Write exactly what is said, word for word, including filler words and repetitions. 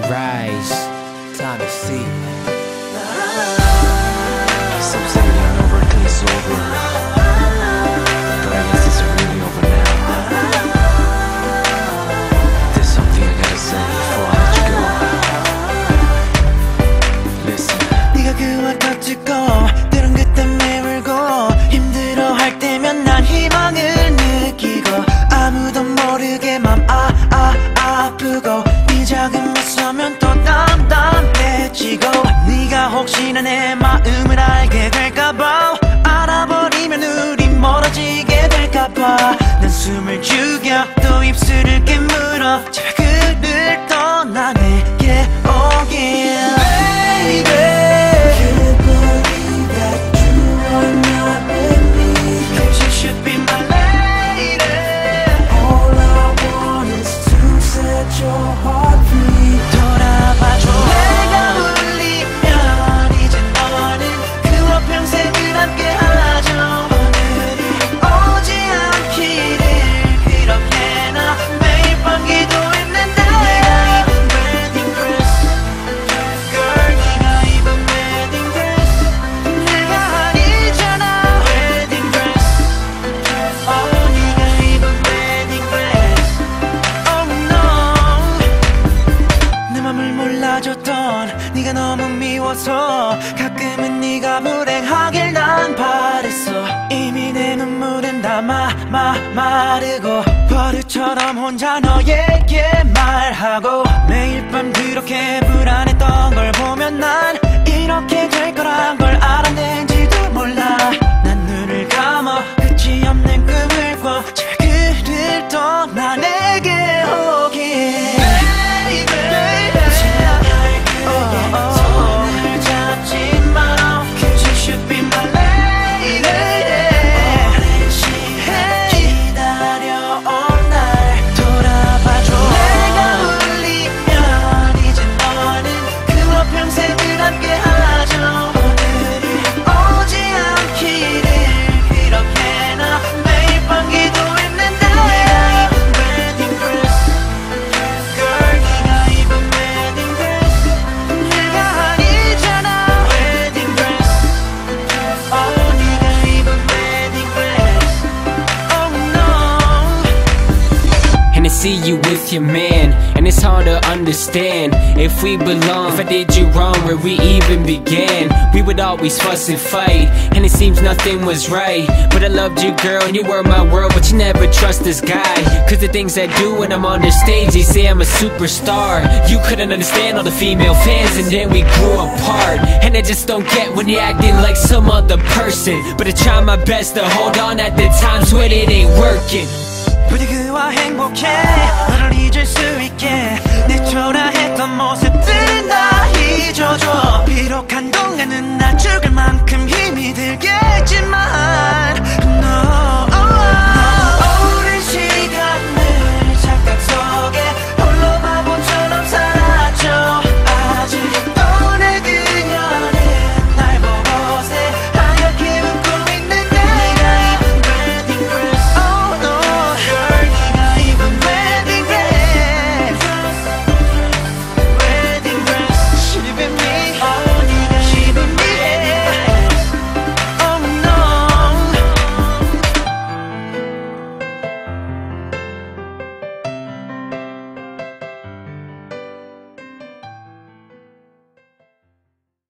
J.Reyes Tommy.C. Some say it ain't over till it's over, but I guess it's really over now. There's something I gotta say before I let you go. Listen. 네가 그와 겹치고 때론 그때 울고 힘들어할 때면 난 희망을 느끼고 아무도 모르게 맘 아 아 아프고 네 작은 미소면 또 담담해지고 네가 혹시나 내 마음을 알게 될까봐 알아버리면 우리 멀어지게 될까봐 난 숨을 죽여 또 입술을 깨물어 제발 그를 떠나 내게 오길 Baby 네가 너무 미워서 가끔은 네가 불행하길 난 바랬어 이미 내 눈물은 다 마, 마, 마르고 버릇처럼 혼자 너에게 말하고 매일 밤 그렇게 불안했던 걸 보면 난 이렇게 될 거란 걸 알았는지도 몰라 난 눈을 감아 끝이 없는 꿈을 꿔 제발 그를 떠나 내게 오길 See you with your man, and it's hard to understand if we belong. If I did you wrong, where we even began, we would always fuss and fight, and it seems nothing was right. But I loved you, girl, and you were my world, but you never trust this guy. Cause the things I do when I'm on the stage, they say I'm a superstar. You couldn't understand all the female fans, and then we grew apart. And I just don't get when you're acting like some other person. But I try my best to hold on at the times when it ain't working. 부디 그와 행복해 너를 잊을 수 있게 내 초라했던 모습들은 다 잊어줘 비록 한도